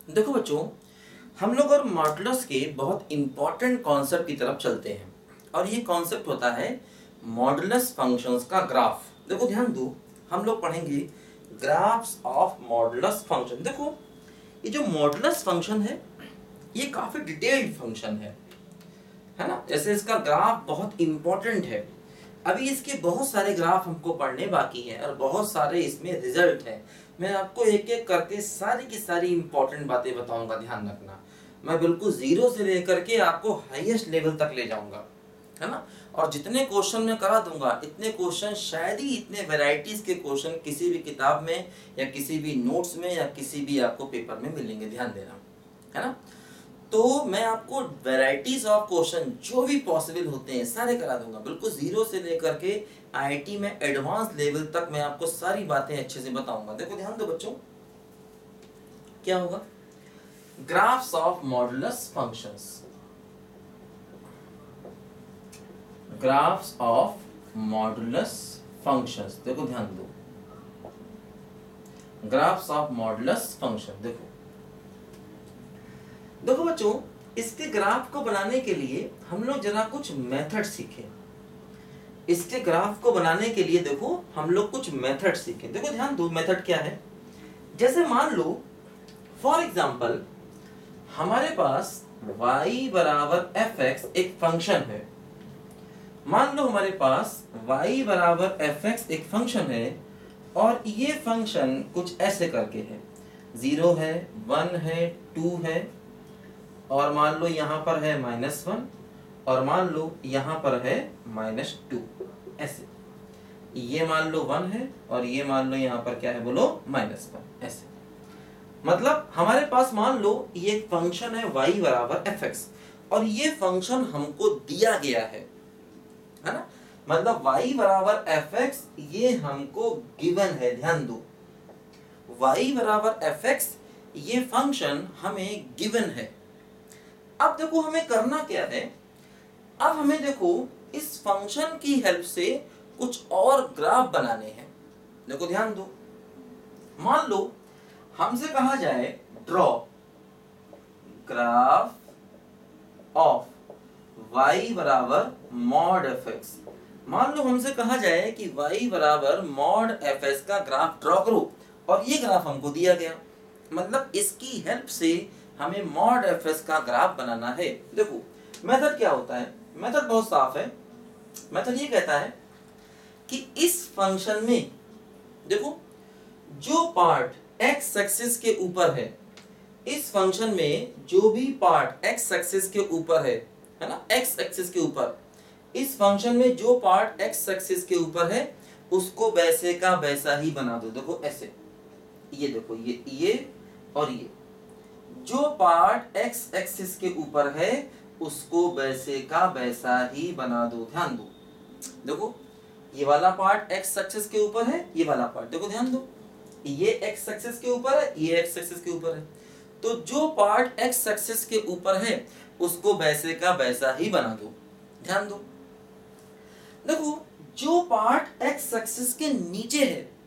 देखो बच्चों, हम लोग और मॉडुलस के बहुत इंपॉर्टेंट कॉन्सेप्ट की तरफ चलते हैं और ये कॉन्सेप्ट होता है मॉडुलस फंक्शंस का ग्राफ। देखो ध्यान दो, हम लोग पढ़ेंगे ग्राफ्स ऑफ मॉडुलस फंक्शन। देखो ये जो मॉडुलस फंक्शन है ये काफी डिटेल्ड फंक्शन है ना। जैसे इसका ग्राफ बहुत इंपॉर्टेंट है। अभी इसके बहुत सारे ग्राफ हमको पढ़ने बाकी हैं और बहुत सारे इसमें रिजल्ट हैं। मैं आपको एक एक करके सारी की सारी इंपॉर्टेंट बातें बताऊंगा, ध्यान रखना। मैं बिल्कुल जीरो से लेकर के आपको हाईएस्ट लेवल तक ले जाऊंगा, है ना। और जितने क्वेश्चन मैं करा दूंगा इतने क्वेश्चन, शायद ही इतने वैरायटीज के क्वेश्चन किसी भी किताब में या किसी भी नोट्स में या किसी भी आपको पेपर में मिलेंगे, ध्यान देना, है ना। तो मैं आपको वैरायटीज ऑफ क्वेश्चन जो भी पॉसिबल होते हैं सारे करा दूंगा, बिल्कुल जीरो से लेकर के आईआईटी में एडवांस लेवल तक मैं आपको सारी बातें अच्छे से बताऊंगा। देखो ध्यान दो बच्चों, क्या होगा, graphs of modulus functions. Graphs of modulus functions, देखो ध्यान दो, ग्राफ्स ऑफ मॉडुलस फंक्शन। देखो बच्चों, इसके ग्राफ को बनाने के लिए हम लोग जरा कुछ मेथड सीखें। इसके ग्राफ को बनाने के लिए देखो हम लोग कुछ मेथड सीखें। देखो ध्यान दो, मेथड क्या है। जैसे मान लो फॉर एग्जांपल हमारे पास y बराबर fx एक फंक्शन है। मान लो हमारे पास y बराबर fx एक फंक्शन है और ये फंक्शन कुछ ऐसे करके है, 0 है, 1 है, 2 है और मान लो यहाँ पर है -1 और मान लो यहाँ पर है -2। ऐसे ये मान लो 1 है और ये मान लो यहाँ पर क्या है, बोलो -1। ऐसे मतलब हमारे पास मान लो ये फंक्शन है y बराबर fx और ये फंक्शन हमको दिया गया है ना। मतलब y बराबर fx ये हमको गिवन है। ध्यान दो, y बराबर fx ये फंक्शन हमें गिवन है। अब देखो हमें करना क्या है, अब हमें देखो इस फंक्शन की हेल्प से कुछ और ग्राफ बनाने हैं। देखो ध्यान दो, मान लो हमसे कहा जाए ड्रॉ ग्राफ ऑफ y बराबर मॉड fx। मान लो हमसे कहा जाए कि y बराबर मॉड fx का ग्राफ ड्रॉ करो और ये ग्राफ हमको दिया गया। मतलब इसकी हेल्प से हमें मॉड fs का ग्राफ बनाना है। देखो मेथड क्या होता है, मेथड बहुत साफ है। मेथड ये कहता है कि इस फंक्शन में देखो जो पार्ट x एक्सिस के ऊपर है, इस फंक्शन में जो भी पार्ट x एक्सिस के ऊपर है ना, x एक्सिस के ऊपर, इस फंक्शन में जो पार्ट x एक्सिस के ऊपर है उसको वैसे का वैसा ही बना दो। देखो ऐसे, ये देखो ये और ये जो पार्ट x एक्सिस के ऊपर है उसको वैसे का वैसा ही बना दो। ध्यान दो, देखो ये वाला पार्ट x एक्सिस के ऊपर है, ये वाला पार्ट देखो ध्यान दो, ये x एक्सिस के ऊपर है, ये x एक्सिस के ऊपर है। तो जो पार्ट x एक्सिस के ऊपर है उसको वैसे का वैसा ही बना दो। ध्यान दो, देखो जो पार्ट x एक्सिस के नीचे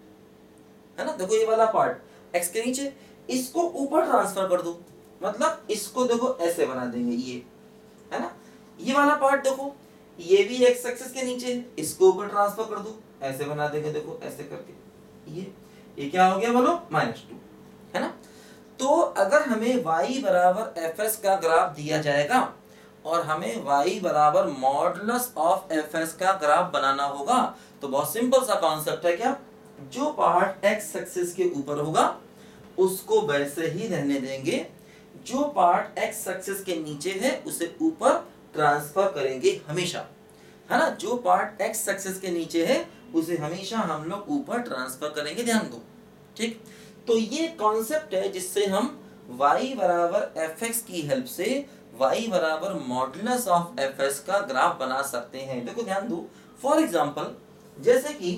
है ना, देखो ये वाला पार्ट x के नीचे, इसको ऊपर ट्रांसफर कर दो। मतलब इसको देखो ऐसे बना देंगे, ये है ना। ये वाला पार्ट देखो ये भी x एक्सिस के नीचे है, इसको ऊपर ट्रांसफर कर दो, ऐसे बना देंगे। देखो ऐसे करके ये क्या हो गया, बोलो -2, है ना। तो अगर हमें y बराबर fs का ग्राफ दिया जाएगा और हमें y बराबर मॉडुलस ऑफ fs का ग्राफ बनाना होगा तो बहुत सिंपल सा कॉन्सेप्ट है, क्या, जो पार्ट x एक्सिस के ऊपर होगा उसको वैसे ही रहने देंगे, जो पार्ट x एक्सिस के नीचे है उसे ऊपर ट्रांसफर करेंगे हमेशा, है ना। जो पार्ट x एक्सिस के नीचे है उसे हमेशा हम लोग ऊपर ट्रांसफर करेंगे। ध्यान दो, ठीक। तो ये कॉन्सेप्ट है जिससे हम y बराबर fx की हेल्प से y बराबर मॉडुलस ऑफ fs का ग्राफ बना सकते हैं। देखो ध्यान दो, फॉर एग्जांपल जैसे कि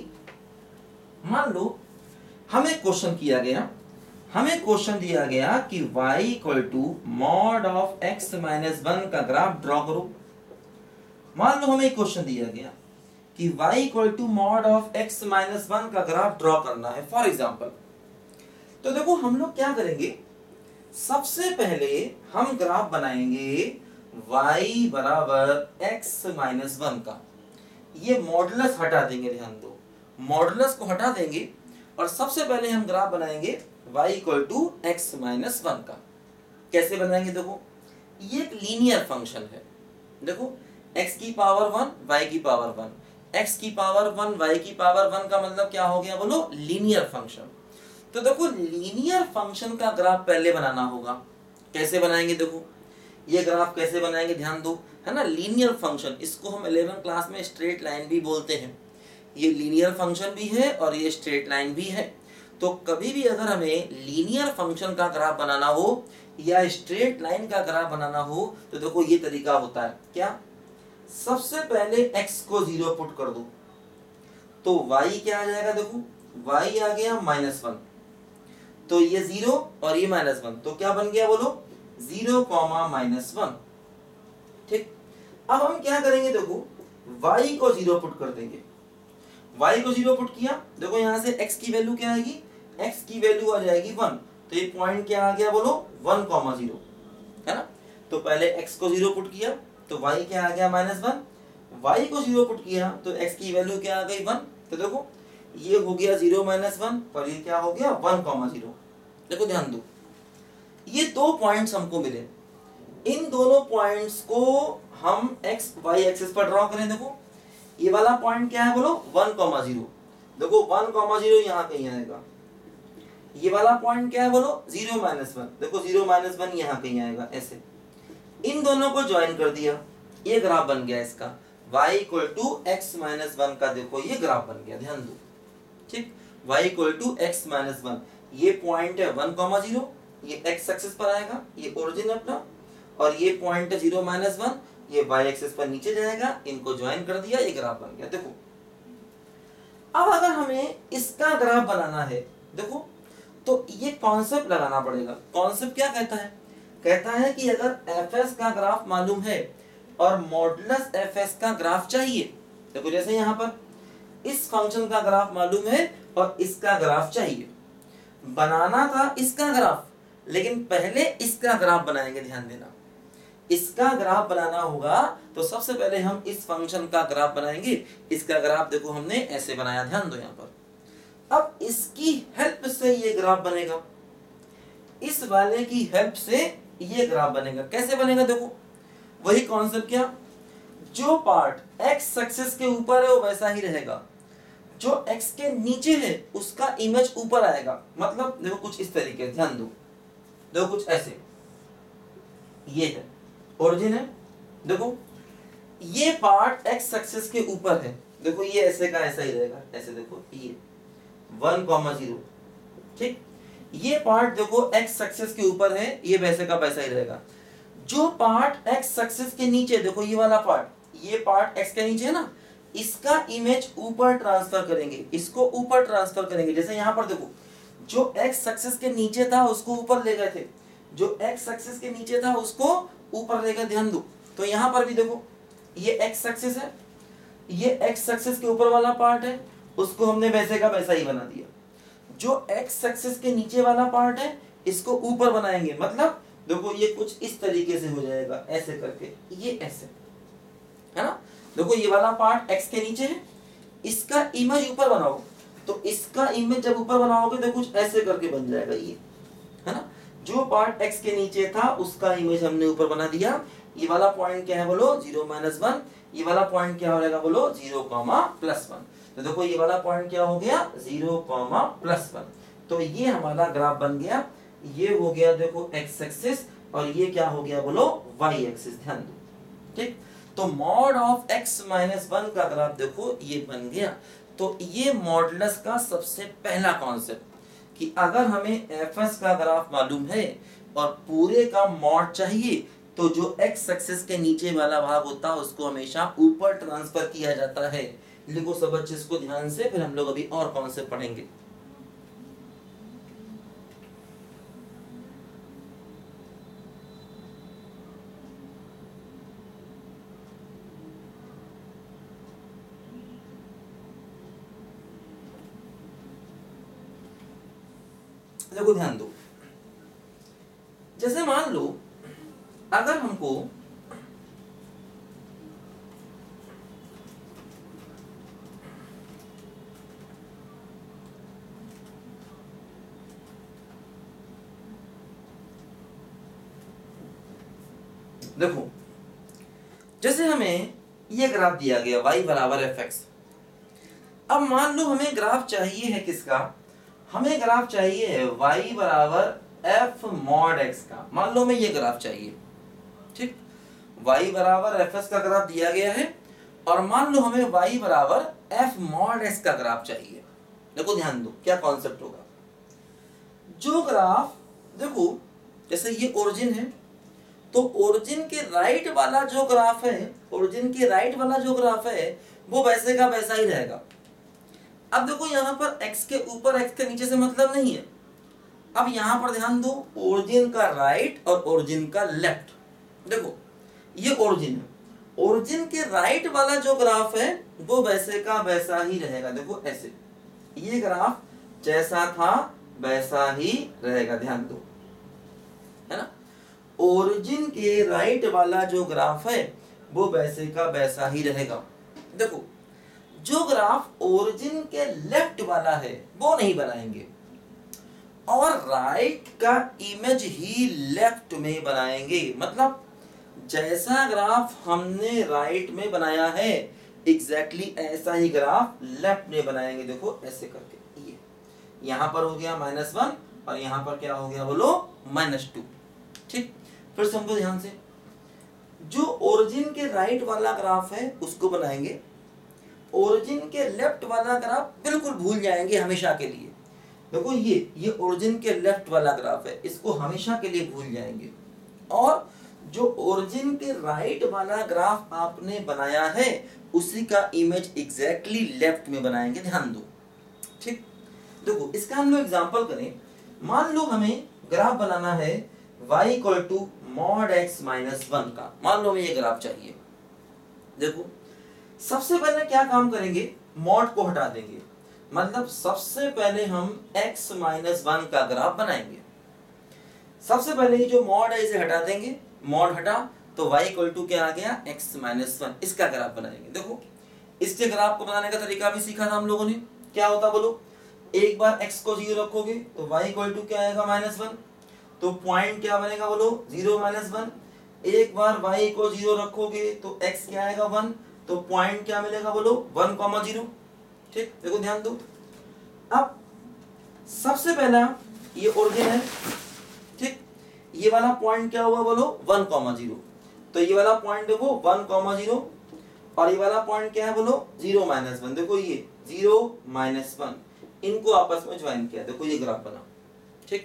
मान लो हमें क्वेश्चन किया गया, हमें क्वेश्चन दिया गया कि y equal to mod of x minus 1 का ग्राफ ड्रॉ करो। मान लो हमें क्वेश्चन दिया गया कि y equal to mod of x minus 1 का ग्राफ ड्रॉ करना है फॉर एग्जांपल। तो देखो हम लोग क्या करेंगे, सबसे पहले हम ग्राफ बनाएंगे y बराबर x माइनस 1 का। ये मॉडुलस हटा देंगे, ध्यान दो, मॉडुलस को हटा देंगे और सबसे पहले हम ग्राफ बनाएंगे y equal to x minus 1 का। कैसे बनाएंगे? देखो, ये एक लीनियर फंक्शन है। देखो, x की पावर 1 y की पावर 1, x की पावर 1 y की पावर 1 का मतलब क्या हो गया बोलो? Linear function. तो देखो, लीनियर फंक्शन का ग्राफ पहले बनाना होगा। कैसे बनाएंगे? देखो, ये ग्राफ कैसे बनाएंगे, ध्यान दो, है ना। लीनियर फंक्शन, इसको हम 11th क्लास में स्ट्रेट लाइन भी बोलते हैं। ये लीनियर फंक्शन भी है और ये स्ट्रेट लाइन भी है। तो कभी भी अगर हमें लीनियर फंक्शन का ग्राफ बनाना हो या स्ट्रेट लाइन का ग्राफ बनाना हो तो देखो ये तरीका होता है। क्या? सबसे पहले x को 0 पुट कर दो तो y क्या आ जाएगा? देखो, y आ गया -1, तो ये 0 और ये -1, तो क्या बन गया बोलो? 0, -1। ठीक, अब हम क्या करेंगे? देखो, y को 0 पुट कर देंगे। y को 0 पुट किया, देखो यहां से x की वैल्यू क्या आएगी? x की वैल्यू आ जाएगी 1, तो ये पॉइंट क्या आ गया बोलो? 1, 0, है ना। तो पहले x को 0 पुट किया तो y क्या आ गया? -1। y को 0 पुट किया तो x की वैल्यू क्या आ गई? 1। तो देखो, ये हो गया 0 -1 और ये क्या हो गया? 1, 0। देखो ध्यान दो, ये दो पॉइंट्स हमको मिले। इन दोनों पॉइंट्स को हम x y एक्सिस पर ड्रॉ करें। देखो, ये वाला पॉइंट क्या है बोलो? 1, 0। देखो 1, 0 यहाँ कहीं आएगा। ये वाला पॉइंट क्या है बोलो? 0, -1। देखो 0, -1 यहाँ कहीं आएगा। ऐसे इन दोनों को ज्वाइन कर दिया, ये ग्राफ बन गया इसका y equal to x minus 1 का। देखो ये ग्राफ बन गया, ध्यान दो। ठीक, y equal to x minus 1, ये पॉइंट है 1, 0, ये x एक्सिस पर आएगा, ये ओरिजिन अपना, और ये पॉइंट है 0, -1, ये y एक्सिस पर नीचे जाएगा। इनको ज्वाइन कर दिया, ये ग्राफ बन गया। देखो, अब अगर हमें इसका ग्राफ बनाना है, देखो, तो ये कॉन्सेप्ट लगाना पड़ेगा। कॉन्सेप्ट क्या कहता है? कहता है कि अगर fs का ग्राफ मालूम है और मॉडुलस fs का ग्राफ चाहिए, देखो जैसे यहाँ पर इस फंक्शन का ग्राफ मालूम है और इसका ग्राफ चाहिए। बनाना था इसका ग्राफ, लेकिन पहले इसका ग्राफ बनाएंगे। ध्यान देना, इसका ग्राफ बनाना होगा तो सबसे पहले हम इस फंक्शन का ग्राफ बनाएंगे। इसका ग्राफ देखो हमने ऐसे बनाया, ध्यान दो यहाँ पर। अब इसकी हेल्प से ये ग्राफ बनेगा, इस वाले की हेल्प से ये ग्राफ बनेगा। कैसे बनेगा? देखो, वही कॉन्सेप्ट। क्या? जो पार्ट x एक्सिस के ऊपर है वो वैसा ही रहेगा, जो x के नीचे है उसका इमेज ऊपर आएगा। मतलब देखो कुछ इस तरीके, ध्यान दो, देखो कुछ ऐसे, ये है ओरिजिन है। देखो, ये पार्ट x एक्सिस के ऊपर है, देखो ये ऐसे का ऐसा ही रहेगा। ऐसे देखो, ये 1, 0। ठीक, ये पार्ट देखो x एक्सिस के ऊपर है, ये वैसे का वैसा ही रहेगा। जो पार्ट x एक्सिस के नीचे, देखो ये वाला पार्ट, ये पार्ट x के नीचे है ना, इसका इमेज ऊपर ट्रांसफर करेंगे, इसको ऊपर ट्रांसफर करेंगे। जैसे यहाँ पर देखो, जो x एक्सिस के नीचे था उसको ऊपर ले गए थे, जो x एक्सिस के नीचे था उसको ऊपर ले गए। ध्यान दो, तो यहाँ पर भी देखो, ये x एक्सिस है, ये x एक्सिस के ऊपर वाला पार्ट है, उसको हमने वैसे का वैसा ही बना दिया। जो x एक्सिस के नीचे वाला पार्ट है इसको ऊपर बनाएंगे। मतलब देखो ये कुछ इस तरीके से हो जाएगा, ऐसे करके, ये ऐसे, है ना। देखो ये वाला पार्ट x के नीचे है, इसका इमेज ऊपर बनाओ, तो इसका इमेज जब ऊपर बनाओगे तो कुछ ऐसे करके बन जाएगा, ये, है ना। जो पार्ट x के नीचे था उसका इमेज हमने ऊपर बना दिया। ये वाला पॉइंट क्या है बोलो? 0, -1। ये वाला पॉइंट क्या हो जाएगा बोलो? 0, +1। तो देखो ये वाला पॉइंट क्या हो गया? 0, +1। तो ये हमारा ग्राफ बन गया। ये हो गया देखो x एक्सिस, और ये क्या हो गया बोलो? y axis. ध्यान दो, ठीक। तो मॉड ऑफ x -1 का ग्राफ देखो ये बन गया। तो ये मॉडुलस का सबसे पहला कॉन्सेप्ट कि अगर हमें fs का ग्राफ मालूम है और पूरे का मॉड चाहिए तो जो x एक्सिस के नीचे वाला भाग होता है उसको हमेशा ऊपर ट्रांसफर किया जाता है। लिखो सब बच्चे इसको ध्यान से, फिर हम लोग अभी और कॉन्सेप्ट पढ़ेंगे। देखो ध्यान दो, जैसे मान लो अगर हमको देखो, जैसे हमें ये ग्राफ दिया गया y बराबर fx। अब मान लो हमें ग्राफ चाहिए है किसका, हमें ग्राफ चाहिए है y बराबर f मॉड x का। मान लो हमें ये ग्राफ चाहिए, ठीक, y बराबर fs का ग्राफ दिया गया है और मान लो हमें y बराबर f मॉड x का ग्राफ चाहिए। देखो ध्यान दो क्या कॉन्सेप्ट होगा। जो ग्राफ देखो जैसे ये ओरिजिन है, तो ओरिजिन के राइट वाला जो ग्राफ है, ओरिजिन के राइट वाला जो ग्राफ है वो वैसे का वैसा ही रहेगा। अब देखो यहाँ पर x के ऊपर x के नीचे से मतलब नहीं है। अब यहाँ पर ध्यान दो, ओरिजिन का राइट और ओरिजिन का लेफ्ट। देखो ये ओरिजिन है, ओरिजिन के राइट वाला जो ग्राफ है वो वैसे का वैसा ही रहेगा। देखो ऐसे ये ग्राफ जैसा था वैसा ही रहेगा, ध्यान दो, है ना। ओरिजिन के राइट वाला जो ग्राफ है वो वैसे का वैसा ही रहेगा। देखो जो ग्राफ ओरिजिन के लेफ्ट वाला है वो नहीं बनाएंगे और राइट का इमेज ही लेफ्ट में बनाएंगे। मतलब जैसा ग्राफ हमने राइट में बनाया है एग्जैक्टली ऐसा ही ग्राफ लेफ्ट में बनाएंगे। देखो ऐसे करके ये यहाँ पर हो गया -1 और यहाँ पर क्या हो गया बोलो -2। ठीक, फिर समझो ध्यान से, जो ओरिजिन के राइट वाला ग्राफ है उसको बनाएंगे, ओरिजिन के लेफ्ट वाला ग्राफ बिल्कुल भूल जाएंगे हमेशा के लिए। देखो ये ओरिजिन के लेफ्ट वाला ग्राफ है, इसको हमेशा के लिए भूल जाएंगे। और जो ओरिजिन के राइट वाला ग्राफ आपने बनाया है उसी का इमेज एग्जैक्टली लेफ्ट में बनाएंगे, ध्यान दो। ठीक, देखो इसका हम लोग एग्जांपल करें। मान लो हमें ग्राफ बनाना है y = mod x - 1 का। मान लो हमें ये ग्राफ चाहिए। देखो सबसे पहले क्या काम करेंगे, मॉड को हटा देंगे। मतलब सबसे पहले हम x - 1 का ग्राफ बनाएंगे। सबसे पहले ये जो मॉड है इसे हटा देंगे, मॉड हटा तो y = क्या आ गया x - 1, इसका ग्राफ बनाएंगे। देखो इसके ग्राफ को बनाने का तरीका भी सीखा था हम लोगों ने। क्या होता बोलो, एक बार x को 0 रखोगे तो y = क्या आएगा -1, तो पॉइंट क्या बनेगा बोलो 0 - 1। एक बार y को 0 रखोगे तो x क्या आएगा 1, तो पॉइंट क्या मिलेगा बोलो 1, 0। ठीक, देखो ध्यान दो। अब सबसे पहला ये ओरिजिन है, ठीक, ये वाला पॉइंट क्या हुआ बोलो 1, 0। तो ये वाला पॉइंट देखो 1, 0 और ये वाला पॉइंट क्या है बोलो 0 - 1। देखो ये 0 - 1 इनको आपस में ज्वाइन किया, देखो ये ग्राफ बना। ठीक,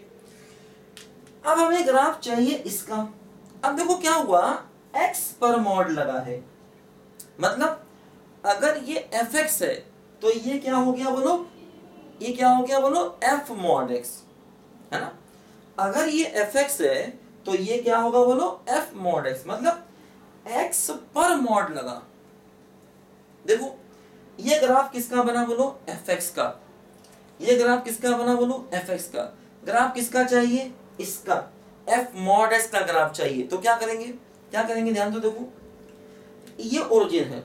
अब हमें ग्राफ चाहिए इसका। अब देखो क्या हुआ, x पर मॉड लगा है, मतलब अगर ये fx है तो ये क्या हो गया बोलो, ये क्या हो गया बोलो f mod x, है ना। अगर ये fx है तो ये क्या होगा बोलो f mod x, मतलब x पर मॉड लगा। देखो ये ग्राफ किसका बना बोलो fx का, ये ग्राफ किसका बना बोलो fx का। ग्राफ किसका चाहिए, इसका f mod x का ग्राफ चाहिए। तो क्या करेंगे, क्या करेंगे ध्यान दो। देखो ये ओरिजिन है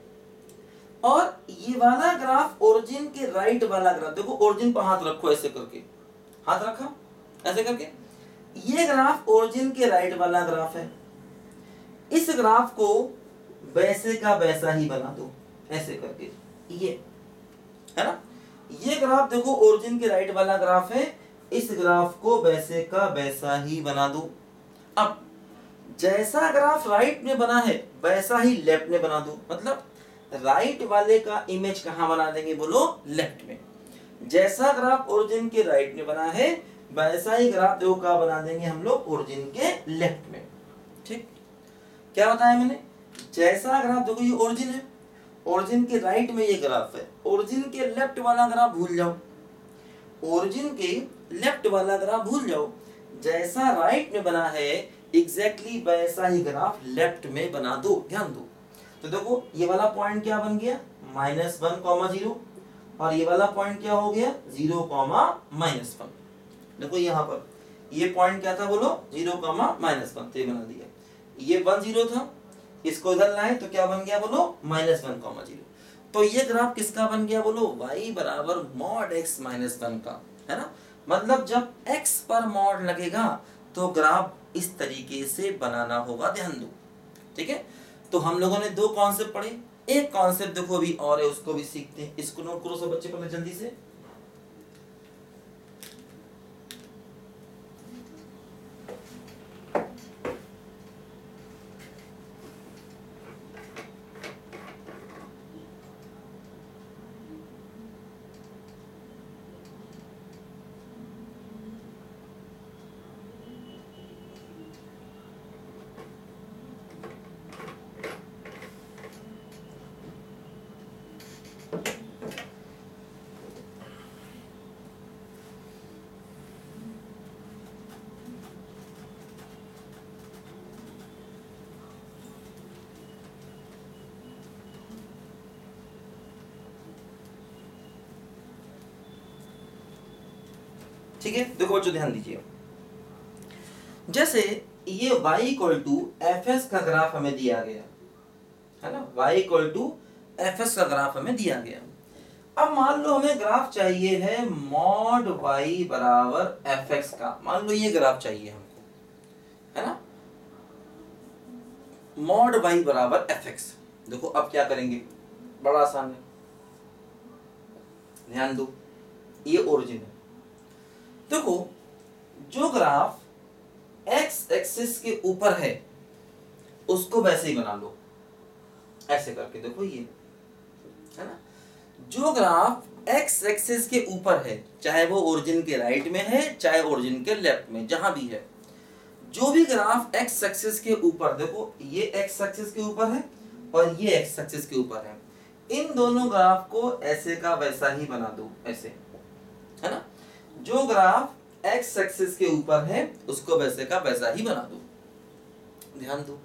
और ये वाला ग्राफ ओरिजिन के राइट वाला ग्राफ। देखो ओरिजिन पर हाथ रखो, ऐसे करके हाथ रखा ऐसे करके, ये ग्राफ ओरिजिन के राइट वाला ग्राफ है। इस ग्राफ को वैसे का वैसा ही बना दो, ऐसे करके, ये है ना। ये ग्राफ देखो ओरिजिन के राइट वाला ग्राफ है, इस ग्राफ को वैसे का वैसा ही बना दो। अब जैसा ग्राफ राइट में बना है वैसा ही लेफ्ट में बना दो। मतलब राइट वाले का इमेज कहां बना देंगे बोलो लेफ्ट में। जैसा ग्राफ ओरिजिन के राइट में बना है वैसा ही ग्राफ देखो कहां बना देंगे हम लोग ओरिजिन के लेफ्ट में। ठीक, क्या बताया मैंने, जैसा ग्राफ देखो ये ओरिजिन है, ओरिजिन के राइट में ये ग्राफ है, ओरिजिन के लेफ्ट वाला ग्राफ भूल जाओ, ओरिजिन के लेफ्ट वाला ग्राफ भूल जाओ। जैसा राइट में बना है एग्जैक्टली वैसा ही ग्राफ लेफ्ट में बना दो, ध्यान दो। तो देखो ये वाला पॉइंट क्या बन गया -1, 0 और ये वाला पॉइंट क्या हो गया 0, -1। देखो यहाँ पर ये पॉइंट क्या था बोलो, 0,-1, तो ये बना दिया। ये 1 0 था, इसको इधर लाए तो क्या बन गया बोलो, -1,0। तो ये ग्राफ किसका बन गया बोलो, y बराबर मॉड x -1 का, है ना। मतलब जब x पर मॉड लगेगा तो ग्राफ इस तरीके से बनाना होगा, ध्यान दो, ठीक है। तो हम लोगों ने 2 कॉन्सेप्ट पढ़े, एक कॉन्सेप्ट देखो अभी और है, उसको भी सीखते हैं। इसको नोट करो सब बच्चे पहले जल्दी से। ठीक है, देखो बच्चों ध्यान दीजिए। जैसे ये y equal to f s का ग्राफ हमें दिया गया है ना, y equal to f s का ग्राफ हमें दिया गया। अब मान लो हमें ग्राफ चाहिए है मॉड y बराबर एफ एक्स का, मान लो ये ग्राफ चाहिए हमको, है ना, मॉड y बराबर एफ एक्स। देखो अब क्या करेंगे, बड़ा आसान है, ध्यान दो, ये ओरिजिन है। देखो जो ग्राफ x एक्सिस के ऊपर है उसको वैसे ही बना लो, ऐसे करके देखो, ये है ना। जो ग्राफ x एक्सिस के ऊपर है, चाहे वो ओरिजिन के राइट में है चाहे ओरिजिन के लेफ्ट में, जहां भी है, जो भी ग्राफ x एक्सिस के ऊपर, देखो ये x एक्सिस के ऊपर है और ये x एक्सिस के ऊपर है, इन दोनों ग्राफ को ऐसे का वैसा ही बना दो, ऐसे, है ना। जो ग्राफ x एक्सिस के ऊपर है उसको वैसे का वैसा ही बना दो, ध्यान दो।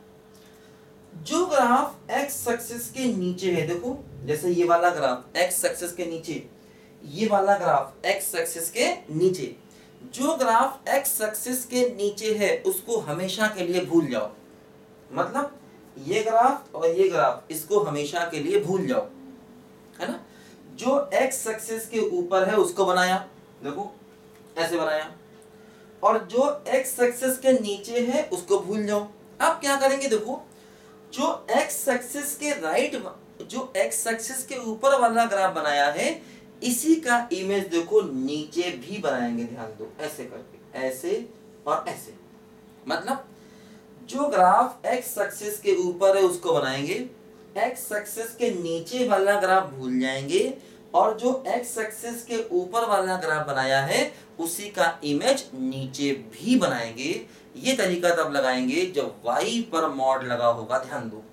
जो ग्राफ x एक्सिस के नीचे है, देखो जैसे ये वाला ग्राफ x एक्सिस के नीचे, ये वाला ग्राफ x एक्सिस के नीचे, जो ग्राफ x एक्सिस के नीचे है उसको हमेशा के लिए भूल जाओ। मतलब ये ग्राफ और ये ग्राफ, इसको हमेशा के लिए भूल जाओ, है ना। जो x एक्सिस के ऊपर है उसको बनाया, देखो ऐसे बनाया, और जो x एक्सिस के नीचे है उसको भूल जाओ। अब क्या करेंगे, देखो जो x एक्सिस के राइट, जो x एक्सिस के ऊपर वाला ग्राफ बनाया है इसी का इमेज देखो नीचे भी बनाएंगे, ध्यान दो, ऐसे करके, ऐसे और ऐसे। मतलब जो ग्राफ x एक्सिस के ऊपर है उसको बनाएंगे, x एक्सिस के नीचे वाला ग्राफ भूल जाएंगे, और जो x एक्सिस के ऊपर वाला ग्राफ बनाया है उसी का इमेज नीचे भी बनाएंगे। ये तरीका तब लगाएंगे जब y पर मॉड लगा होगा, ध्यान दो।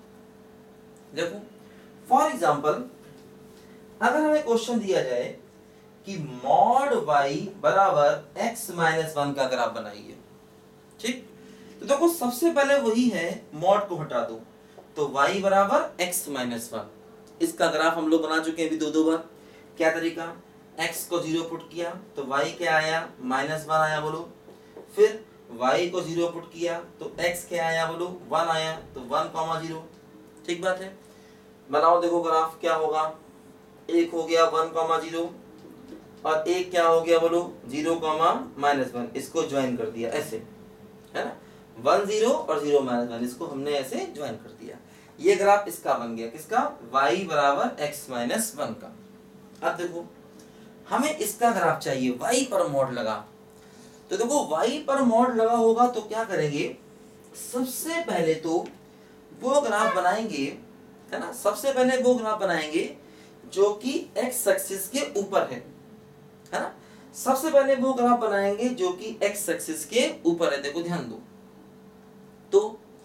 देखो फॉर एग्जांपल अगर हमें क्वेश्चन दिया जाए कि मॉड y बराबर x - 1 का ग्राफ बनाइए, ठीक, तो देखो सबसे पहले वही है, मॉड को हटा दो, तो y बराबर x - 1, इसका ग्राफ हम लोग बना चुके हैं अभी दो बार। क्या तरीका, x को 0 पुट किया तो y क्या आया, -1 आया बोलो, फिर y को 0 पुट किया तो x क्या आया बोलो, 1 आया, तो 1,0। ठीक बात है, बनाओ, देखो ग्राफ क्या होगा, एक हो गया 1,0 और एक क्या हो गया बोलो, 0,-1, इसको ज्वाइन कर दिया ऐसे, है ना, 1 0 और 0 -1, इसको हमने ऐसे ज्वाइन कर दिया। ये ग्राफ इसका बन गया, किसका, y बराबर x - 1 का। अब देखो हमें इसका ग्राफ चाहिए, y पर मॉड लगा, तो देखो y पर मॉड लगा होगा तो क्या करेंगे, सबसे पहले तो वो ग्राफ बनाएंगे, है ना, सबसे पहले वो ग्राफ बनाएंगे जो कि x एक्सिस के ऊपर है ना, सबसे पहले वो ग्राफ बनाएंगे जो कि x एक्सिस के ऊपर है। देखो ध्यान दो, तो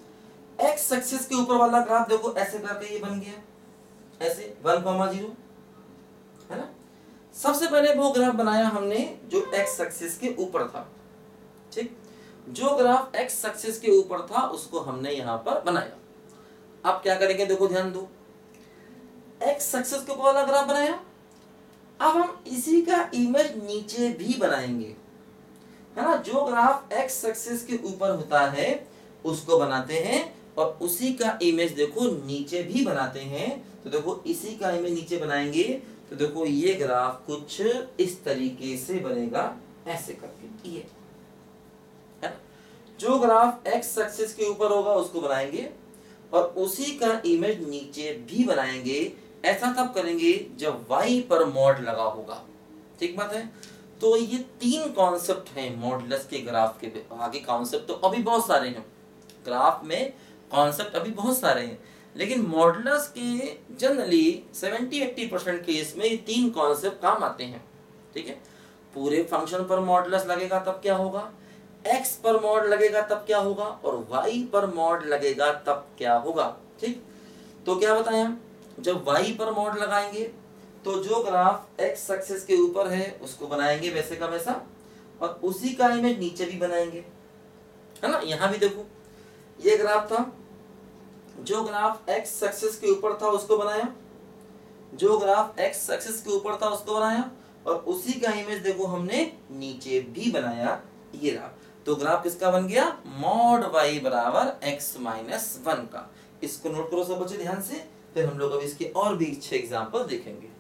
x एक्सिस के ऊपर वाला ग्राफ देखो ऐसे करके ये बन गया, ऐसे 1,0, है ना। सबसे पहले वो ग्राफ बनाया हमने जो x एक्सिस के ऊपर था, ठीक, जो ग्राफ x एक्सिस के ऊपर था उसको हमने यहां पर बनाया। अब क्या करेंगे, देखो ध्यान दो, x एक्सिस के ऊपर वाला ग्राफ बनाया, अब हम इसी का इमेज नीचे भी बनाएंगे। है ना। जो ग्राफ एक्स एक्सिस के ऊपर होता है उसको बनाते हैं और उसी का इमेज देखो नीचे भी बनाते हैं। तो देखो इसी का इमेज नीचे बनाएंगे तो देखो ये ग्राफ कुछ इस तरीके से बनेगा, ऐसे करके ये है ना। जो ग्राफ एक्स एक्सिस के ऊपर होगा उसको बनाएंगे और उसी का इमेज नीचे भी बनाएंगे। ऐसा तब करेंगे जब y पर मॉड लगा होगा, ठीक बात है। तो ये तीन कॉन्सेप्ट हैं मॉडुलस के ग्राफ के। आगे कॉन्सेप्ट तो अभी बहुत सारे हैं, ग्राफ में कॉन्सेप्ट अभी बहुत सारे हैं, लेकिन मॉडुलस के जनरली 70-80% केस में ये तीन कॉन्सेप्ट काम आते हैं, ठीक है। पूरे फंक्शन पर मॉडुलस लगेगा तब क्या होगा, x पर मॉड लगेगा तब क्या होगा, और y पर मॉड लगेगा तब क्या होगा, ठीक। तो क्या बताया, जब y पर मॉड लगाएंगे तो जो ग्राफ x एक्सिस के ऊपर है उसको बनाएंगे वैसे का वैसा, और उसी का इमेज नीचे भी बनाएंगे, है ना। यहां भी देखो ये ग्राफ था, जो ग्राफ x एक्सिस के ऊपर था उसको बनाया, जो ग्राफ x एक्सिस के ऊपर था उसको बनाया, और उसी का इमेज देखो हमने नीचे भी बनाया, ये रहा। तो ग्राफ किसका बन गया, मॉड y बराबर x माइनस 1 का। इसको नोट करो सब बच्चे ध्यान से, फिर हम लोग अब इसके और भी 6 एग्जाम्पल देखेंगे।